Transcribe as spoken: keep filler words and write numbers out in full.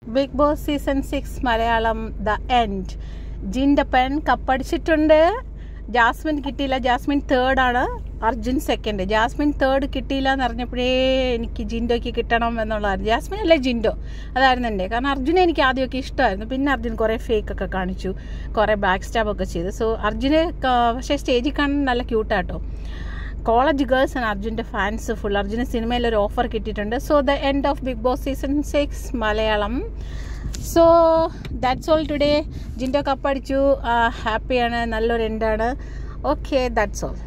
Big Boss season six Malayalam the end. Jintappan കപ്പടിച്ചിട്ടുണ്ട്. ജാസ്മിൻ കിട്ടിയില്ല. Jasmine third ആണ്, അർജുൻ സെക്കൻഡ്. ജാസ്മിൻ തേർഡ് കിട്ടിയില്ല എന്ന് അറിഞ്ഞപ്പോഴേ എനിക്ക് ജിൻഡോയ്ക്ക് കിട്ടണം എന്നുള്ളതായിരുന്നു. ജാസ്മിൻ അല്ലേ ജിൻഡോ, അതായിരുന്നു എൻ്റെ. കാരണം അർജുനെ എനിക്ക് ആദ്യമൊക്കെ ഇഷ്ടമായിരുന്നു. പിന്നെ അർജുൻ കുറേ ഫേക്ക് ഒക്കെ കാണിച്ചു, കുറേ ബാക്ക് സ്റ്റാബ് ഒക്കെ ചെയ്തു. സോ അർജുനെ പക്ഷേ സ്റ്റേജിൽ കാണാൻ നല്ല ക്യൂട്ടാട്ടോ. കോളേജ് ഗേൾസ് ആണ് അർജുൻ്റെ ഫാൻസ് ഫുൾ. അർജുന് സിനിമയിൽ ഒരു ഓഫർ കിട്ടിയിട്ടുണ്ട്. So the end of Bigg Boss season six Malayalam. So that's all today. Jinto കപ്പടിച്ചു, ഹാപ്പിയാണ്, നല്ലൊരു എൻഡാണ്. Okay, that's all.